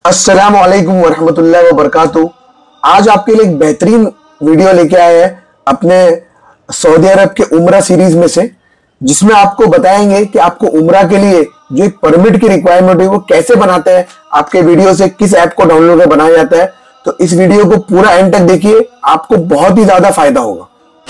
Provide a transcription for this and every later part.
अस्सलामु अलैकुम वरहमतुल्लाहि वबरकातुहू। आज आपके लिए एक बेहतरीन वीडियो लेके आए हैं अपने सऊदी अरब के उम्रा सीरीज में से, जिसमें आपको बताएंगे कि आपको उम्रा के लिए जो एक परमिट की रिक्वायरमेंट है वो कैसे बनाते हैं, आपके वीडियो से किस ऐप को डाउनलोड कर बनाया जाता है। तो इस वीडियो को पूरा एंड तक देखिए, आपको बहुत ही ज्यादा फायदा होगा।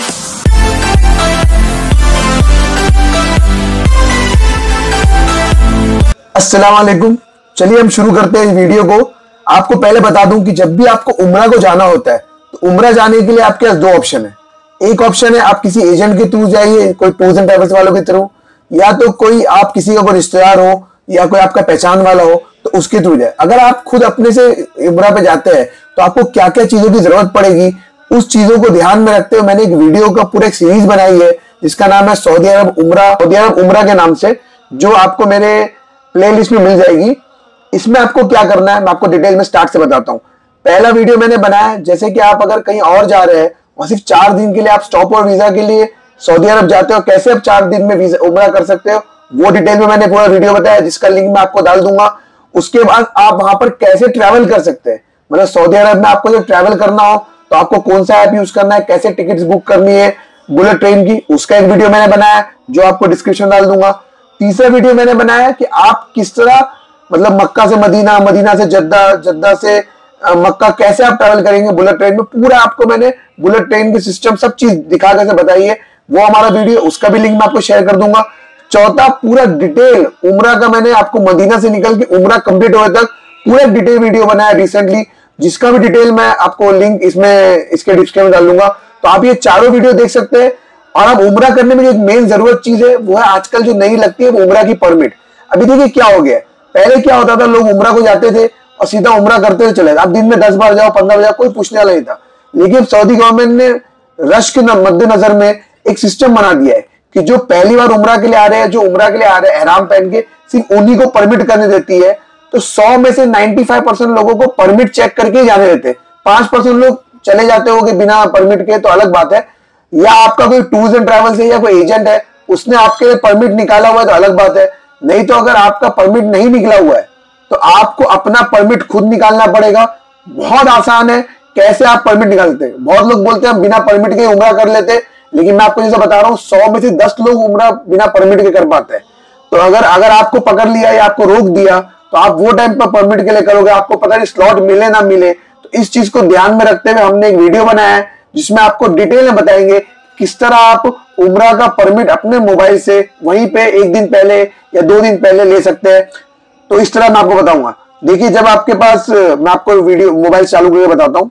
अस्सलाम वालेकुम। चलिए हम शुरू करते हैं इस वीडियो को। आपको पहले बता दूं कि जब भी आपको उम्रा को जाना होता है तो उम्रा जाने के लिए आपके पास दो ऑप्शन है। एक ऑप्शन है आप किसी एजेंट के थ्रू जाइए, कोई टूर्स एंड ट्रैवल्स वालों के थ्रू, या तो कोई आप किसी का कोई रिश्तेदार हो या कोई आपका पहचान वाला हो तो उसके थ्रू जाए। अगर आप खुद अपने से उम्रा पे जाते हैं तो आपको क्या क्या चीजों की जरूरत पड़ेगी, उस चीजों को ध्यान में रखते हुए मैंने एक वीडियो का पूरा एक सीरीज बनाई है जिसका नाम है सऊदी अरब उम्रा के नाम से, जो आपको मेरे प्लेलिस्ट में मिल जाएगी। इसमें आपको क्या करना है मैं आपको डिटेल में स्टार्ट से बताता हूँ। पहला वीडियो मैंने बनाया है जैसे कि आप अगर कहीं और जा रहे हैं और सिर्फ 4 दिन के लिए आप स्टॉप और वीजा के लिए सऊदी अरब जाते हो, कैसे आप 4 दिन में वीजा उम्रा कर सकते हो, वो डिटेल में मैंने पूरा वीडियो बताया जिसका लिंक मैं आपको डाल दूंगा। उसके बाद आप वहां पर कैसे ट्रैवल कर सकते हैं, मतलब सऊदी अरब में आपको जब ट्रैवल करना हो तो आपको कौन सा ऐप यूज करना है, कैसे टिकट बुक करनी है बुलेट ट्रेन की, उसका एक वीडियो मैंने बनाया जो आपको डिस्क्रिप्शन डाल दूंगा। तीसरा वीडियो मैंने बनाया कि आप किस तरह मतलब मक्का से मदीना, मदीना से जद्दा, जद्दा से मक्का कैसे आप ट्रैवल करेंगे बुलेट ट्रेन में, पूरा आपको मैंने बुलेट ट्रेन की सिस्टम सब चीज दिखा कैसे बताई है। वो हमारा वीडियो, उसका भी लिंक मैं आपको शेयर कर दूंगा। चौथा पूरा डिटेल उम्रा का मैंने आपको मदीना से निकल के उम्रा कंप्लीट होने तक पूरा डिटेल वीडियो बनाया रिसेंटली, जिसका भी डिटेल मैं आपको लिंक इसमें इसके डिस्क्रिप्शन में डाल दूंगा। तो आप ये चारों वीडियो देख सकते हैं। और अब उम्रा करने में जो एक मेन जरूरत चीज है वो है आजकल जो नहीं लगती है वो उम्रा की परमिट। अभी देखिए क्या हो गया है, पहले क्या होता था, लोग उम्रा को जाते थे और सीधा उम्रा करते हुए चले, आप दिन में 10 बार जाओ 15 बार जाओ कोई पूछने वाला नहीं था। लेकिन सऊदी गवर्नमेंट ने रश के मद्देनजर में एक सिस्टम बना दिया है कि जो पहली बार उम्रा के लिए आ रहे हैं, जो उम्रा के लिए आ रहे हैं एहराम पहन के, सिर्फ उन्हीं को परमिट करने देती है। तो 100 में से 95% लोगों को परमिट चेक करके ही जाने देते। 5% लोग चले जाते हो बिना परमिट के, तो अलग बात है। या आपका कोई टूर्स एंड ट्रैवल्स है या कोई एजेंट है उसने आपके लिए परमिट निकाला हुआ है तो अलग बात है। नहीं तो अगर आपका परमिट नहीं निकला हुआ है तो आपको अपना परमिट खुद निकालना पड़ेगा। बहुत आसान है कैसे आप परमिट निकालते हैं। बहुत लोग बोलते हैं हम बिना परमिट के उम्रा कर लेते हैं, लेकिन मैं आपको जैसे बता रहा हूं 100 में से 10 लोग उम्रा बिना परमिट के कर पाते हैं। तो अगर आपको पकड़ लिया या आपको रोक दिया तो आप वो टाइम पर परमिट के लिए करोगे, आपको पता नहीं स्लॉट मिले ना मिले। तो इस चीज को ध्यान में रखते हुए हमने एक वीडियो बनाया है जिसमें आपको डिटेल में बताएंगे किस तरह आप उम्रा का परमिट अपने मोबाइल से वहीं पे 1 दिन पहले या 2 दिन पहले ले सकते हैं। तो इस तरह मैं आपको बताऊंगा। देखिए जब आपके पास, मैं आपको वीडियो मोबाइल चालू करके बताता हूं।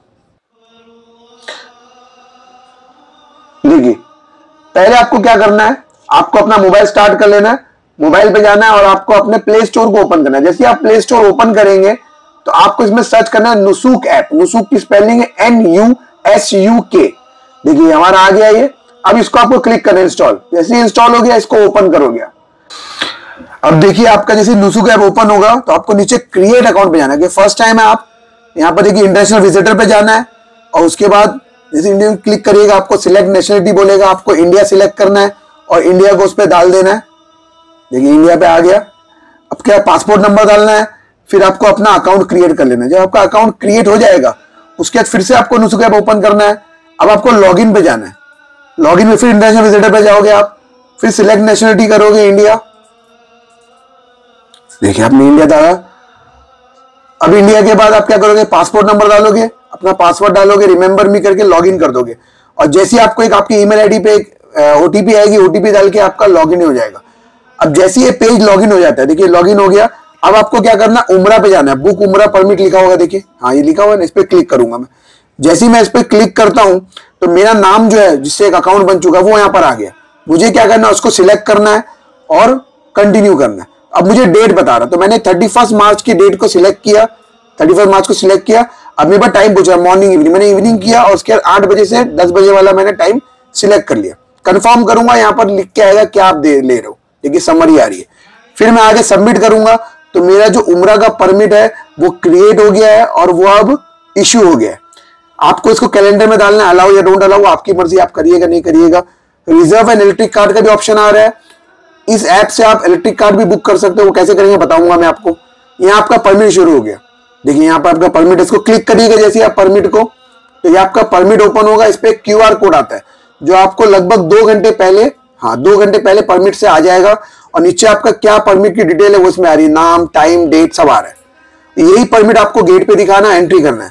देखिए पहले आपको क्या करना है, आपको अपना मोबाइल स्टार्ट कर लेना है, मोबाइल पे जाना है और आपको अपने प्ले स्टोर को ओपन करना है। जैसे आप प्ले स्टोर ओपन करेंगे तो आपको इसमें सर्च करना है नुसूक ऐप। नुसूक की स्पेलिंग है NUSUK। देखिए हमारा आ गया ये। अब इसको आपको क्लिक करना है इंस्टॉल। जैसे ही इंस्टॉल हो गया इसको ओपन करोगे। अब देखिए आपका जैसे नुसूक ऐप ओपन होगा तो आपको नीचे क्रिएट अकाउंट पे जाना है। फर्स्ट टाइम है आप यहाँ पर देखिए इंटरनेशनल विजिटर पे जाना है और उसके बाद जैसे इंडिया क्लिक करिएगा आपको सिलेक्ट नेशनलिटी बोलेगा, आपको इंडिया सिलेक्ट करना है और इंडिया को उस पर डाल देना है। देखिए इंडिया पे आ गया। अब क्या पासपोर्ट नंबर डालना है, फिर आपको अपना अकाउंट क्रिएट कर लेना है। जब आपका अकाउंट क्रिएट हो जाएगा उसके बाद फिर से आपको नुसूक ऐप ओपन करना है। अब आपको लॉगिन पे जाना है। लॉगिन में फिर इंटरनेशनल विजिटर पे जाओगे आप, फिर सिलेक्ट नेशनलिटी करोगे इंडिया। देखिए आपने इंडिया डाला। अब इंडिया के बाद आप क्या करोगे, पासपोर्ट नंबर डालोगे, अपना पासवर्ड डालोगे, रिमेंबर मी करके लॉगिन कर दोगे। और जैसे ही आपको एक आपकी ईमेल आईडी पे एक ओटीपी आएगी, ओटीपी डाल के आपका लॉगिन हो जाएगा। अब जैसे ये पेज लॉगिन हो जाता है, देखिए लॉगिन हो गया। अब आपको क्या करना, उम्रा पे जाना है। बुक उम्रा परमिट लिखा होगा, देखिए हाँ ये लिखा हुआ है, इस पर क्लिक करूंगा मैं। जैसे ही मैं इस पर क्लिक करता हूं तो मेरा नाम जो है जिससे एक अकाउंट बन चुका है वो यहां पर आ गया। मुझे क्या करना है, उसको सिलेक्ट करना है और कंटिन्यू करना है। अब मुझे डेट बता रहा, तो मैंने 31 मार्च की डेट को सिलेक्ट किया। 31 मार्च को सिलेक्ट किया। अब मेरे पास टाइम पूछा मॉर्निंग इवनिंग, मैंने इवनिंग किया और उसके बाद 8 बजे से 10 बजे वाला मैंने टाइम सिलेक्ट कर लिया। कंफर्म करूंगा, यहाँ पर लिख के आएगा क्या आप ले रहे हो, देखिए समरी आ रही है। फिर मैं आगे सबमिट करूंगा तो मेरा जो उम्रा का परमिट है वो क्रिएट हो गया है और वो अब इश्यू हो गया है। आपको इसको कैलेंडर में डालना है, अलाउ या डोंट अलाउ आपकी मर्जी, आप करिएगा नहीं करिएगा। रिजर्व एंड इलेक्ट्रिक कार्ड का भी ऑप्शन आ रहा है। इस ऐप से आप इलेक्ट्रिक कार्ड भी बुक कर सकते हो। वो कैसे करेंगे बताऊंगा मैं आपको। यहाँ आपका परमिट शुरू हो गया। देखिए यहाँ पर आपका परमिट, इसको क्लिक करिएगा जैसे आप परमिट को, तो ये आपका परमिट ओपन होगा। इस पे QR कोड आता है जो आपको लगभग 2 घंटे पहले, 2 घंटे पहले परमिट से आ जाएगा। और नीचे आपका क्या परमिट की डिटेल है वो इसमें आ रही है, नाम, टाइम, डेट सब आ रहा है। यही परमिट आपको गेट पे दिखाना है, एंट्री करना है।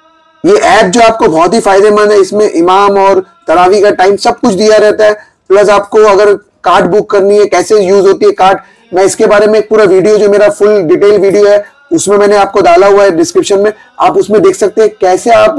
ये ऐप जो आपको बहुत ही फायदेमंद है, इसमें इमाम और तरावी का टाइम सब कुछ दिया रहता है। प्लस आपको अगर कार्ड बुक करनी है, कैसे यूज होती है कार्ड, मैं इसके बारे में एक पूरा वीडियो जो मेरा फुल डिटेल वीडियो है उसमें मैंने आपको डाला हुआ है डिस्क्रिप्शन में, आप उसमें देख सकते हैं कैसे आप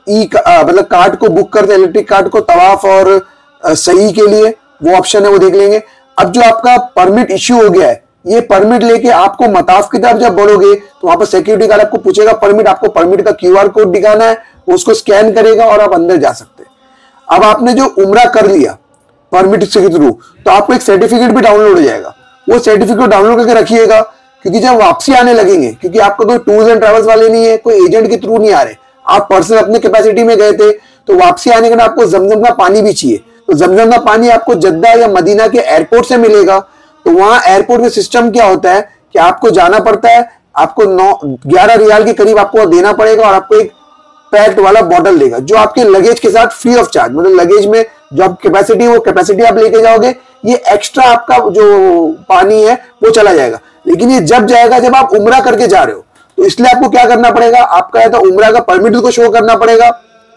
मतलब कार्ड को बुक करते हैं, इलेक्ट्रिक कार्ड को तवाफ और सही के लिए, वो ऑप्शन है वो देख लेंगे। अब जो आपका परमिट इश्यू हो गया है, ये परमिट लेके आपको मताफ की तरफ जब बढ़ोगे तो वहां पर सिक्योरिटी गार्ड आपको पूछेगा परमिट, आपको परमिट का QR कोड दिखाना है, उसको स्कैन करेगा और आप अंदर जा सकते हैं। अब आपने जो उम्रा कर लिया परमिट के थ्रू, तो आपको एक सर्टिफिकेट भी डाउनलोड हो जाएगा, वो सर्टिफिकेट डाउनलोड करके रखिएगा, क्योंकि जब वापसी आने लगेंगे, क्योंकि आपको कोई टूर्स एंड ट्रेवल्स वाले नहीं है, कोई एजेंट के थ्रू नहीं आ रहे, आप पर्सनल अपने कैपेसिटी में गए थे, तो वापसी आने के बाद आपको जमजम का पानी भी चाहिए। तो जमजम का पानी आपको जद्दा या मदीना के एयरपोर्ट से मिलेगा। तो वहां एयरपोर्ट में सिस्टम क्या होता है कि आपको जाना पड़ता है, आपको 11 रियाल के करीब आपको देना पड़ेगा और आपको एक पैक्ड वाला बॉटल देगा जो आपके लगेज के साथ फ्री ऑफ चार्ज, मतलब लगेज में जो आप कैपेसिटी है वो कैपेसिटी आप लेके जाओगे, ये एक्स्ट्रा आपका जो पानी है वो चला जाएगा। लेकिन ये जब जाएगा जब आप उम्रा करके जा रहे हो, तो इसलिए आपको क्या करना पड़ेगा, आपका या तो उम्रा का परमिट को शो करना पड़ेगा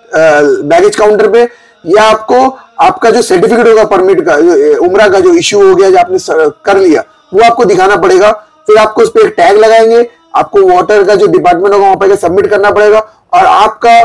बैगेज काउंटर पे, या आपको आपका जो सर्टिफिकेट होगा परमिट का, उम्रा का जो इश्यू हो गया जो आपने कर लिया, वो आपको दिखाना पड़ेगा। फिर आपको उस पर एक टैग लगाएंगे, आपको वाटर का जो डिपार्टमेंट होगा वहां पर सबमिट करना पड़ेगा और आपका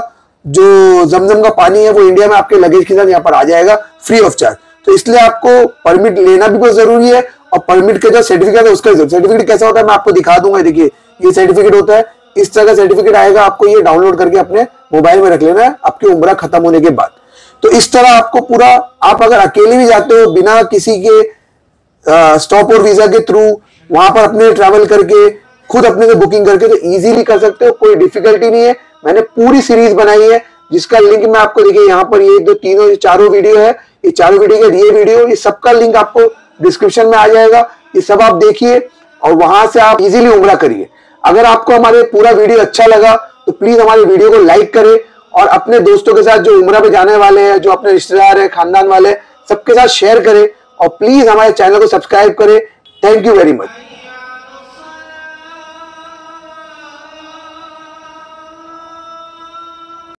जो जमजम का पानी है वो इंडिया में आपके लगेज के साथ यहाँ पर आ जाएगा फ्री ऑफ चार्ज। तो इसलिए आपको परमिट लेना भी बहुत जरूरी है और परमिट का जो सर्टिफिकेट है उसका सर्टिफिकेट कैसा होता है मैं आपको दिखा दूंगा। देखिए ये सर्टिफिकेट होता है, इस तरह का सर्टिफिकेट आएगा, आपको ये डाउनलोड करके अपने मोबाइल में रख लेना है आपकी उम्रा खत्म होने के बाद। तो इस तरह आपको पूरा, आप अगर अकेले भी जाते हो बिना किसी के स्टॉप और वीजा के थ्रू, वहां पर अपने ट्रैवल करके खुद अपने से बुकिंग करके तो इजीली कर सकते हो, कोई डिफिकल्टी नहीं है। मैंने पूरी सीरीज बनाई है जिसका लिंक मैं आपको, देखिए यहाँ पर ये 2 3 4 वीडियो है, ये 4 वीडियो के ये वीडियो, ये सबका लिंक आपको डिस्क्रिप्शन में आ जाएगा, ये सब आप देखिए और वहां से आप इजीली उम्रा करिए। अगर आपको हमारे पूरा वीडियो अच्छा लगा तो प्लीज हमारे वीडियो को लाइक करें और अपने दोस्तों के साथ जो उम्रा पे जाने वाले हैं, जो अपने रिश्तेदार हैं, खानदान वाले, सबके साथ शेयर करें और प्लीज हमारे चैनल को सब्सक्राइब करें। Thank you very much.